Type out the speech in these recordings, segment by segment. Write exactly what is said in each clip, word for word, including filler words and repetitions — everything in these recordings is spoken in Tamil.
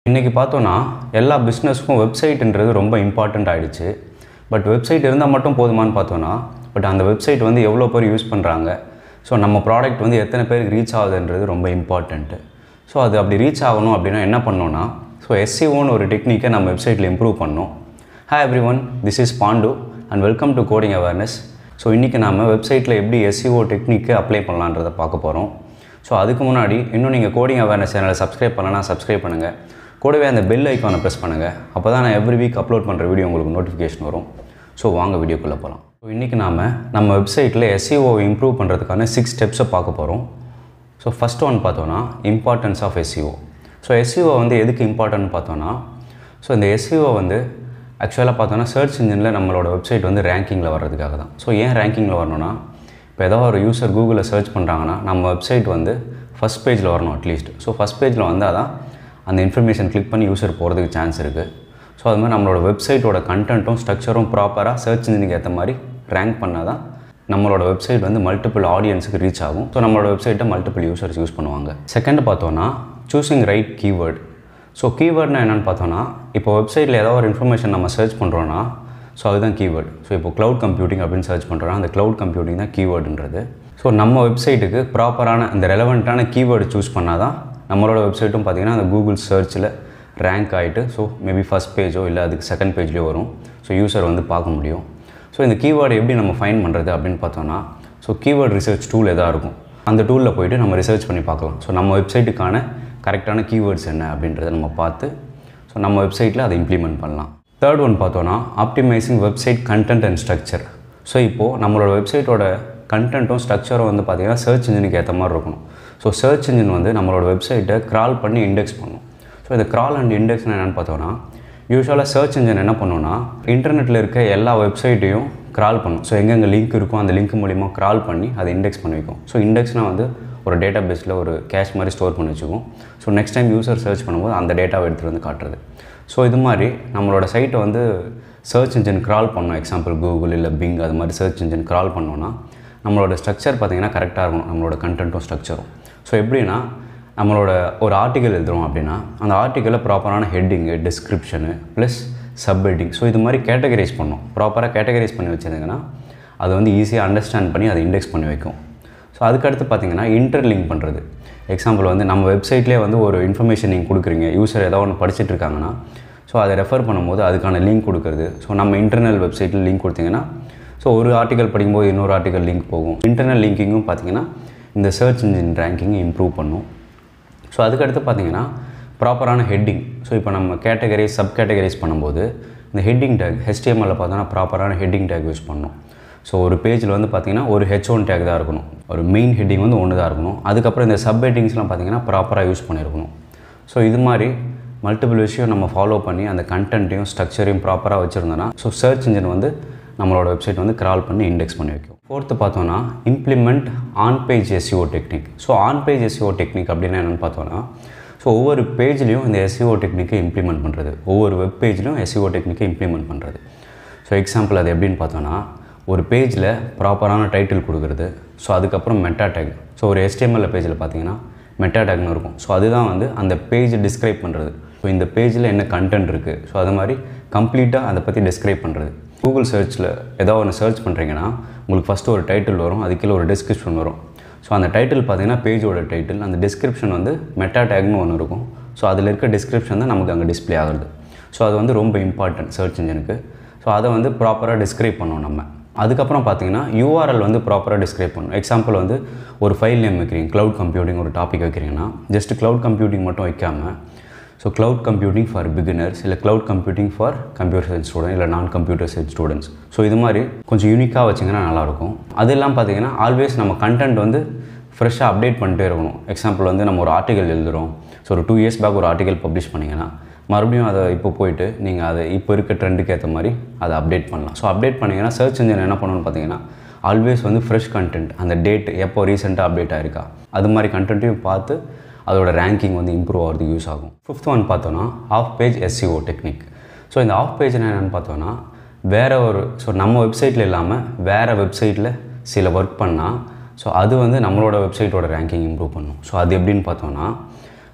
இன்றைக்கி பார்த்தோன்னா எல்லா பிஸ்னஸ்க்கும் வெப்சைட்ன்றது ரொம்ப இம்பார்ட்டண்ட் ஆகிடுச்சு. பட் வெப்சைட் இருந்தால் மட்டும் போதுமான்னு பார்த்தோன்னா, பட் அந்த வெப்சைட் வந்து எவ்வளோ பேர் யூஸ் பண்ணுறாங்க, ஸோ நம்ம ப்ராடக்ட் வந்து எத்தனை பேருக்கு ரீச் ஆகுதுன்றது ரொம்ப இம்பார்ட்டண்ட்டு. ஸோ அது அப்படி ரீச் ஆகணும் அப்படின்னா என்ன பண்ணோன்னா, ஸோ எஸ்இஓன்னு ஒரு டெக்னிக்கை நம்ம வெப்சைட்டில் இம்ப்ரூவ் பண்ணோம். Hi everyone, this is Pandu and welcome to coding awareness. So இன்றைக்கி நம்ம வெப்சைட்டில் எப்படி எஸ்இஓ டெக்னிக்கை அப்ளை பண்ணலான்றதை பார்க்க போகிறோம். ஸோ அதுக்கு முன்னாடி இன்னும் நீங்கள் கோடிங் அவேர்னஸ் சேனலை சப்ஸ்கிரைப் பண்ணலன்னா சப்ஸ்கிரைப் பண்ணுங்கள். கூடவே அந்த பெல் ஐக்கானை ப்ரெஸ் பண்ணுங்கள். அப்போ தான் நான் எவ்ரி வீக் அப்லோட் பண்ணுற வீடியோ உங்களுக்கு நோட்டிஃபிகேஷன் வரும். ஸோ வாங்க வீடியோக்குள்ளே போகலாம். ஸோ இன்றைக்கி நாம் நம்ம வெப்சைட்டில் எஸ்இஓ இம்ப்ரூவ் பண்ணுறதுக்கான சிக்ஸ் ஸ்டெப்ஸை பார்க்க போகிறோம். ஸோ ஃபஸ்ட் ஒன் பார்த்தோன்னா importance of SEO. So SEO வந்து எதுக்கு இம்பார்ட்டன்ட் பார்த்தோன்னா, ஸோ இந்த எஸ்இஓ வந்து ஆக்சுவலாக பார்த்தோன்னா சர்ச் இன்ஜினில் நம்மளோட வெப்சைட் வந்து ரேங்கிங்கில் வர்றதுக்காக தான். ஸோ ஏன் ரேங்கிங்கில் வரணும்னா, இப்போ ஏதாவது ஒரு யூசர் கூகுளில் சர்ச் பண்ணுறாங்கன்னா நம்ம வெப்சைட் வந்து ஃபஸ்ட் பேஜில் வரணும் அட்லீஸ்ட். ஸோ ஃபஸ்ட் பேஜில் வந்தால் தான் அந்த இன்ஃபர்மேஷன் கிளிக் பண்ணி யூசர் போகிறதுக்கு சான்ஸ் இருக்குது. ஸோ அது மாதிரி நம்மளோட வெப்சைட்டோட கண்டென்ட்டும் ஸ்ட்ரக்சரும் ப்ராப்பராக சர்ச் இன்ஜினுக்கு ஏற்ற மாதிரி ரேங்க் பண்ணால் தான் நம்மளோட வெப்சைட் வந்து மல்டிபிள் ஆடியன்ஸுக்கு ரீச் ஆகும். ஸோ நம்மளோட வெப்சைட்டை மல்டிபிள் யூசர்ஸ் யூஸ் பண்ணுவாங்க. செகண்ட் பார்த்தோன்னா சூஸிங் ரைட் கீவேர்டு. ஸோ கீவேர்ட்னா என்னென்னு பார்த்தோன்னா, இப்போ வெப்சைட்டில் ஏதாவது ஒரு இன்ஃபர்மேஷன் நம்ம சர்ச் பண்ணுறோன்னா, ஸோ அதுதான் கீவேர்டு. ஸோ இப்போ க்ளவுட் கம்ப்யூட்டிங் அப்படின்னு சர்ச் பண்ணுறோன்னா அந்த க்ளவுட் கம்ப்யூட்டிங் தான் கீவேர்டுன்றது. ஸோ நம்ம வெப்சைட்டுக்கு ப்ராப்பரான அந்த ரெலவெண்ட்டான கீவேர்டு சூஸ் பண்ணால் தான் நம்மளோட வெப்சைட்டும் பார்த்திங்கன்னா அந்த கூகுள் சர்ச்சில் ரேங்க் ஆகிட்டு, ஸோ மேபி ஃபஸ்ட் பேஜோ இல்லை அதுக்கு செகண்ட் பேஜ்லேயோ வரும். ஸோ யூசர் வந்து பார்க்க முடியும். ஸோ இந்த கீவேர்டு எப்படி நம்ம ஃபைண்ட் பண்ணுறது அப்படின்னு பார்த்தோன்னா, ஸோ கீவேர்டு ரிசர்ச் டூல் எதாக இருக்கும், அந்த டூலில் போய்ட்டு நம்ம ரிசர்ச் பண்ணி பார்க்கலாம். ஸோ நம்ம வெப்சைட்டுக்கான கரெக்டான கீவேர்ட்ஸ் என்ன அப்படின்றத நம்ம பார்த்து ஸோ நம்ம வெப்சைட்டில் அதை இம்ப்ளிமெண்ட் பண்ணலாம். தேர்ட் ஒன் பார்த்தோன்னா optimising website content and structure. So இப்போது நம்மளோட வெப்சைட்டோட கண்டென்ட்டும் ஸ்ட்ரக்சரும் வந்து பார்த்திங்கன்னா சர்ச் இன்ஜினுக்கு ஏற்ற மாதிரி இருக்கணும். ஸோ சர்ச் இன்ஜின் வந்து நம்மளோட வெப்சைட்டை க்ரால் பண்ணி இண்டெக்ஸ் பண்ணும். ஸோ இந்த க்ரால் அண்ட் இண்டெக்ஸ்னு என்னென்னு பார்த்தோன்னா, யூஸ்வலாக சர்ச் இன்ஜின் என்ன பண்ணுன்னா, இன்டர்நெட்டில் இருக்க எல்லா வெப்சைட்டையும் க்ரால் பண்ணும். ஸோ எங்கெங்கே லிங்க் இருக்கும் அந்த லிங்க் மூலிமா க்ரால் பண்ணி அதை இண்டெக்ஸ் பண்ணி வைக்கும். ஸோ இண்டெக்ஸ்னால் வந்து ஒரு டேட்டா பேஸில் ஒரு கேஷ் மாதிரி ஸ்டோர் பண்ணி வச்சுக்கும். So next time user search பண்ணும்போது அந்த டேட்டாவை எடுத்துகிட்டு வந்து காட்டுறது. ஸோ இது மாதிரி நம்மளோட சைட்டை வந்து சர்ச் இன்ஜின் க்ரால் பண்ணோம். எக்ஸாம்பிள் கூகுள் இல்லை பிங் அது மாதிரி சர்ச் இன்ஜின் க்ரால் பண்ணோன்னா நம்மளோட ஸ்ட்ரக்சர் பார்த்திங்கன்னா கரெக்டாக இருக்கணும், நம்மளோட கண்டென்ட்டும் ஸ்ட்ரக்சரும். ஸோ எப்படின்னா, நம்மளோட ஒரு ஆர்டிக்கல் எழுதுகிறோம் அப்படின்னா அந்த ஆர்டிக்கலில் ப்ராப்பரான heading, description plus sub heading, so இது மாதிரி கேட்டகரைஸ் பண்ணோம். ப்ராப்பராக கேட்டகரைஸ் பண்ணி வச்சுருந்தீங்கன்னா அதை வந்து ஈஸியாக அண்டர்ஸ்டாண்ட் பண்ணி அதை இண்டெக்ஸ் பண்ணி வைக்கும். ஸோ அதுக்கடுத்து பார்த்திங்கன்னா இன்டர்லிங்க் பண்ணுறது. எக்ஸாம்பிள் வந்து நம்ம வெப்சைட்லேயே வந்து ஒரு இன்ஃபர்மேஷன் நீங்கள் கொடுக்குறீங்க, யூசர் ஏதாவது ஒன்று படிச்சுட்டு இருக்காங்கன்னா ஸோ அதை ரெஃபர் பண்ணும்போது அதுக்கான லிங்க் கொடுக்குறது. ஸோ நம்ம இன்டர்னல் வெப்சைட்டில் லிங்க் கொடுத்தீங்கன்னா ஸோ ஒரு ஆர்டிக்கல் படிக்கும்போது இன்னொரு ஆர்டிக்கல் லிங்க் போகும். இன்டர்னல் லிங்கிங்கும் பார்த்திங்கன்னா இந்த சர்ச் இன்ஜின் ரேங்கிங்கை இம்ப்ரூவ் பண்ணும். ஸோ அதுக்கடுத்து பார்த்திங்கன்னா ப்ராப்பரான ஹெட்டிங். ஸோ இப்போ நம்ம கேட்டகரைஸ் சப் கேட்டகரைஸ் பண்ணும்போது இந்த ஹெட்டிங் டேக் ஹெச்டிஎம்எல்ல பார்த்தோன்னா ப்ராப்பரான ஹெட்டிங் டேக் யூஸ் பண்ணணும். ஸோ ஒரு பேஜில் வந்து பார்த்திங்கன்னா ஒரு ஹெச் ஒன் டேக் தான் இருக்கணும், ஒரு மெயின் ஹெட்டிங் வந்து ஒன்று தான் இருக்கணும். அதுக்கப்புறம் இந்த சப் ஹெட்டிங்ஸ்லாம் பார்த்திங்கன்னா ப்ராப்பராக யூஸ் பண்ணியிருக்கணும். ஸோ இது மாதிரி மல்டிபிள் விஷயம் நம்ம ஃபாலோ பண்ணி அந்த கண்டென்ட்டையும் ஸ்ட்ரக்சரையும் ப்ராப்பராக வச்சுருந்தோன்னா ஸோ சர்ச் இன்ஜின் வந்து நம்மளோட வெப்சைட் வந்து க்ரால் பண்ணி இண்டெக்ஸ் பண்ணி வைக்கும். ஃபோர்த்து பார்த்தோன்னா implement on page SEO technique. So on page SEO technique அப்படின்னா என்னென்னு பார்த்தோன்னா, ஸோ ஒவ்வொரு பேஜ்லேயும் இந்த எஸ்இஓ டெக்னிக்கை இம்ப்ளிமெண்ட் பண்ணுறது, ஒவ்வொரு வெப் பேஜ்லையும் எஸ்இஓ டெக்னிக்கை இம்ப்ளிமெண்ட் பண்ணுறது. ஸோ எக்ஸாம்பிள் அது எப்படின்னு பார்த்தோன்னா, ஒரு பேஜில் ப்ராப்பரான டைட்டில் கொடுக்குறது. ஸோ அதுக்கப்புறம் மெட்டா டேக். ஸோ ஒரு ஹெச்டிஎம்எல் பேஜில் பார்த்தீங்கன்னா மெட்டா டேக்னு இருக்கும். ஸோ அதுதான் வந்து அந்த பேஜ் டிஸ்கிரைப் பண்ணுறது. ஸோ இந்த பேஜில் என்ன கண்டென்ட் இருக்குது, ஸோ அது மாதிரி கம்ப்ளீட்டாக அதை பற்றி டிஸ்கிரைப் பண்ணுறது. கூகுள் சர்ச்சில் ஏதாவது ஒன்று சர்ச் பண்ணுறீங்கன்னா உங்களுக்கு ஃபஸ்ட்டு ஒரு டைட்டில் வரும், அதுக்குள்ள ஒரு டிஸ்கிரிப்ஷன் வரும். ஸோ அந்த டைட்டில் பார்த்திங்கன்னா பேஜோட டைட்டில், அந்த டிஸ்கிரிப்ஷன் வந்து மெட்டா டேக்னு ஒன்று இருக்கும். ஸோ அதில் இருக்க டிஸ்கிரிப்ஷன் தான் நமக்கு அங்கே டிஸ்பிளே ஆகுது. ஸோ அது வந்து ரொம்ப இம்பார்ட்டன்ட் சர்ச் இன்ஜினுக்கு. ஸோ அதை வந்து ப்ராப்பராக டிஸ்கிரைப் பண்ணோம் நம்ம. அதுக்கப்புறம் பார்த்திங்கன்னா யூஆர்எல் வந்து ப்ராப்பராக டிஸ்கிரைப் பண்ணணும். எக்ஸாம்பிள் வந்து ஒரு ஃபைல் நேம் வைக்கிறீங்க, க்ளவுட் கம்ப்யூட்டிங் ஒரு டாபிக் வைக்கிறீங்கன்னா ஜஸ்ட் க்ளவுட் கம்ப்யூட்டிங் மட்டும் வைக்காமல் so cloud computing for beginners இல்லை cloud computing for computer science student இல்லை நான் கம்ப்யூட்டர் சயின்ஸ் ஸ்டூடெண்ட்ஸ். ஸோ இது மாதிரி கொஞ்சம் யூனிக்காக வச்சிங்கன்னா நல்லாயிருக்கும். அது எல்லாம் பார்த்திங்கன்னா ஆல்வேஸ் நம்ம கண்டென்ட் வந்து ஃப்ரெஷ்ஷாக அப்டேட் பண்ணிட்டே இருக்கணும். எக்ஸாம்பிள் வந்து நம்ம ஒரு ஆர்டிக்கல் எழுதுகிறோம், ஸோ ஒரு டூ இயர்ஸ் பேக் ஒரு ஆர்டிக்கல் பப்ளிஷ் பண்ணிங்கன்னா மறுபடியும் அதை இப்போ போய்ட்டு நீங்கள் அதை இப்போ இருக்க ட்ரெண்டுக்கு ஏற்ற மாதிரி அதை அப்டேட் பண்ணலாம். ஸோ அப்டேட் பண்ணிங்கன்னா சர்ச் இன்ஜின் என்ன பண்ணணும்னு பார்த்தீங்கன்னா ஆல்வேஸ் வந்து ஃப்ரெஷ் கண்டென்ட், அந்த டேட் எப்போ ரீசெண்டாக அப்டேட் ஆகிருக்கா அது மாதிரி கண்டென்ட்டையும் பார்த்து அதோட ரேங்கிங் வந்து இம்ப்ரூவ் ஆகிறதுக்கு யூஸ் ஆகும். ஃபிஃப்த் ஒன் பார்த்தோன்னா off page SEO technique. So இந்த ஆஃப் பேஜ்னா என்னென்னு பார்த்தோன்னா, வேறு ஒரு ஸோ நம்ம வெப்சைட்டில் இல்லாமல் வேறு வெப்சைட்டில் சில ஒர்க் பண்ணால் ஸோ அது வந்து நம்மளோட வெப்சைட்டோட ரேங்கிங் இம்ப்ரூவ் பண்ணும். ஸோ அது எப்படின்னு பார்த்தோன்னா,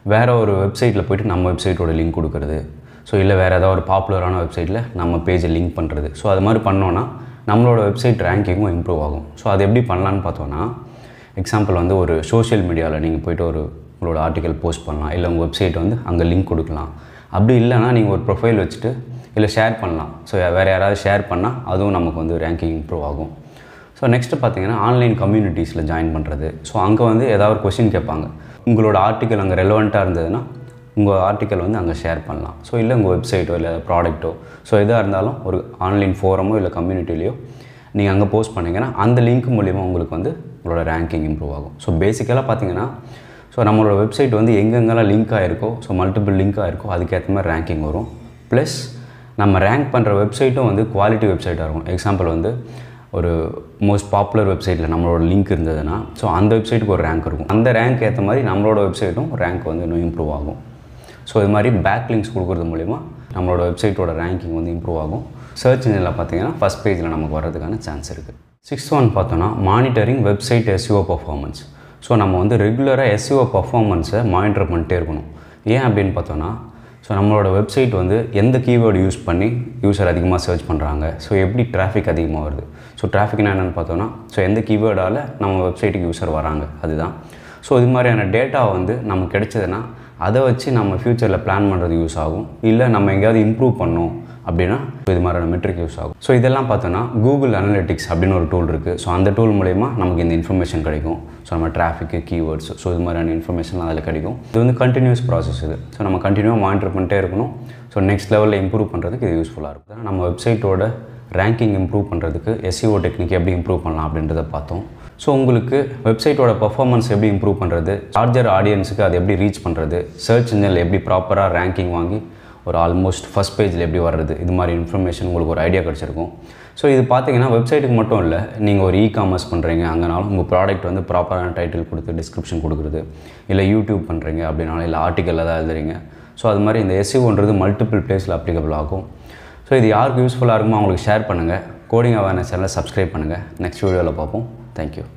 வேறு ஒரு வெப்சைட்டில் போய்ட்டு நம்ம வெப்சைட்டோட லிங்க் கொடுக்குறது. ஸோ இல்லை வேறு ஏதாவது ஒரு பாப்புலரான வெப்சைட்டில் நம்ம பேஜை லிங்க் பண்ணுறது. ஸோ அது மாதிரி பண்ணோன்னா நம்மளோட வெப்சைட் ரேங்கிங்கும் இம்ப்ரூவ் ஆகும். ஸோ அது எப்படி பண்ணலான்னு பார்த்தோன்னா, எக்ஸாம்பிள் வந்து ஒரு சோஷியல் மீடியாவில் நீங்கள் போய்ட்டு ஒரு உங்களோட ஆர்டிக்கல் போஸ்ட் பண்ணலாம். இல்லை உங்கள் வெப்சைட் வந்து அங்கே லிங்க் கொடுக்கலாம். அப்படி இல்லைனா நீங்கள் ஒரு ப்ரொஃபைல் வச்சுட்டு இல்லை ஷேர் பண்ணலாம். ஸோ வேறு யாராவது ஷேர் பண்ணால் அதுவும் நமக்கு வந்து ரேங்கிங் இம்ப்ரூவ் ஆகும். ஸோ நெக்ஸ்ட்டு பார்த்தீங்கன்னா ஆன்லைன் கம்யூனிட்டிஸில் ஜாயின் பண்ணுறது. ஸோ அங்கே வந்து ஏதாவது ஒரு கொஷின் கேட்பாங்க. உங்களோட ஆர்டிக்கல் அங்கே ரெலவெண்ட்டாக இருந்ததுன்னா உங்கள் ஆர்டிக்கல் வந்து அங்கே ஷேர் பண்ணலாம். ஸோ இல்லை உங்கள் வெப்சைட்டோ இல்லை ப்ராடக்ட்டோ ஸோ எதாக இருந்தாலும் ஒரு ஆன்லைன் ஃபோரமோ இல்லை கம்யூனிட்டிலையோ நீங்கள் அங்கே போஸ்ட் பண்ணிங்கன்னா அந்த லிங்க் மூலிமா உங்களுக்கு வந்து உங்களோட ரேங்கிங் இம்ப்ரூவ் ஆகும். ஸோ பேசிக்கலாக பார்த்தீங்கன்னா ஸோ நம்மளோட வெப்சைட் வந்து எங்கெங்கெல்லாம் லிங்க் ஆகிருக்கோ ஸோ மல்டிபிள் லிங்க் ஆகிருக்கோ அதுக்கேற்ற மாதிரி ரேங்கிங் வரும். ப்ளஸ் நம்ம ரேங்க் பண்ணுற வெப்சைட்டும் வந்து குவாலிட்டி வெப்சைட்டாக இருக்கும். எக்ஸாம்பிள் வந்து ஒரு மோஸ்ட் பாப்புலர் வெப்சைட்டில் நம்மளோட லிங்க் இருந்ததுன்னா ஸோ அந்த வெப்சைட்டுக்கு ஒரு ரேங்க் இருக்கும். அந்த ரேங்க் ஏற்ற மாதிரி நம்மளோட வெப்சைட்டும் ரேங்க் வந்து இன்னும் இம்ப்ரூவ் ஆகும். ஸோ இது மாதிரி பேக் லிங்க்ஸ் கொடுக்குறது மூலிமா நம்மளோட வெப்சைட்டோட ரேங்கிங் வந்து இம்ப்ரூவ் ஆகும். சர்ச் இன்ஜினில் பார்த்தீங்கன்னா ஃபஸ்ட் பேஜில் நமக்கு வர்றதுக்கான சான்ஸ் இருக்குது. சிக்ஸ்த் ஒன் பார்த்தோன்னா monitoring website SEO performance. So நம்ம வந்து ரெகுலராக எஸ்இஓ பர்ஃபார்மன்ஸை மானிட்டர் பண்ணிட்டே இருக்கணும். ஏன் அப்படின்னு பார்த்தோன்னா ஸோ நம்மளோட வெப்சைட் வந்து எந்த கீவேர்டு யூஸ் பண்ணி யூசர் அதிகமாக சர்ச் பண்ணுறாங்க. ஸோ எப்படி டிராஃபிக் அதிகமாக வருது. ஸோ டிராஃபிக்னா என்னென்னு பார்த்தோன்னா ஸோ எந்த கீவேர்டால் நம்ம வெப்சைட்டுக்கு யூசர் வராங்க அதுதான். ஸோ இது மாதிரியான டேட்டா வந்து நமக்கு கிடைச்சதுன்னா அதை வச்சு நம்ம ஃப்யூச்சரில் பிளான் பண்ணுறது யூஸ் ஆகும். இல்லை நம்ம எங்கேயாவது இம்ப்ரூவ் பண்ணோம் அப்படின்னா இது மாதிரியான மெட்ரிக் யூஸ் ஆகும். ஸோ இதெல்லாம் பார்த்தோன்னா கூகுள் அனலிட்டிக்ஸ் அப்படின்னு ஒரு டூல் இருக்குது. ஸோ அந்த டூல் மூலமா நமக்கு இந்த இன்ஃபர்மேஷன் கிடைக்கும். ஸோ நம்ம டிராஃபிக்கு கீவேர்ட்ஸ் ஸோ இது மாதிரியான இன்ஃபர்மேஷன்லாம் அதில் கிடைக்கும். இது வந்து கண்டினியூஸ் ப்ராசஸ் இது. ஸோ நம்ம கண்டினியூவாக மானிட்டர் பண்ணிட்டே இருக்கணும். ஸோ நெக்ஸ்ட் லெவலில் இம்ப்ரூவ் பண்ணுறதுக்கு இது யூஸ்ஃபுல்லாக இருக்கும். நம்ம வெப்சைட்டோட ரேங்கிங் இம்ப்ரூவ் பண்ணுறதுக்கு எஸ்இஓ டெக்னிக் எப்படி இம்ப்ரூவ் பண்ணலாம் அப்படின்றத பார்த்தோம். ஸோ உங்களுக்கு வெப்சைட்டோட பர்ஃபார்மன்ஸ் எப்படி இம்ப்ரூவ் பண்ணுறது, லார்ஜர் ஆடியன்ஸுக்கு அது எப்படி ரீச் பண்ணுறது, சர்ச் இன்ஜினில் எப்படி ப்ராப்பராக ரேங்கிங் வாங்கி ஒரு ஆல்மோஸ்ட் ஃபஸ்ட் பேஜில் எப்படி வர்றது, இது மாதிரி இன்ஃபர்மேஷன் உங்களுக்கு ஒரு ஐடியா கிடச்சிருக்கும். ஸோ இது பார்த்தீங்கன்னா வெப்சைட்டுக்கு மட்டும் இல்லை, நீங்கள் ஒரு இ காமர்ஸ் பண்ணுறீங்க அங்கேனாலும் உங்கள் ப்ராடக்ட் வந்து ப்ராப்பரான டைட்டில் கொடுத்து டிஸ்கிரிப்ஷன் கொடுக்குறது, இல்லை யூடியூப் பண்ணுறீங்க அப்படின்னாலும், இல்லை ஆர்டிக்கல் ஏதாவது எழுதுறீங்க. ஸோ அது மாதிரி இந்த எஸ்இஓன்றது மல்டிபிள் பிளேஸில் அப்ளிகபிள் ஆகும். ஸோ இது யாருக்கு யூஸ்ஃபுல்லாக இருக்குமோ அவங்களுக்கு ஷேர் பண்ணுங்கள். கோடிங் அவேர்னஸ் சேனலை சப்ஸ்கிரைப் பண்ணுங்கள். நெக்ஸ்ட் வீடியோவில் பார்ப்போம். தேங்க்யூ.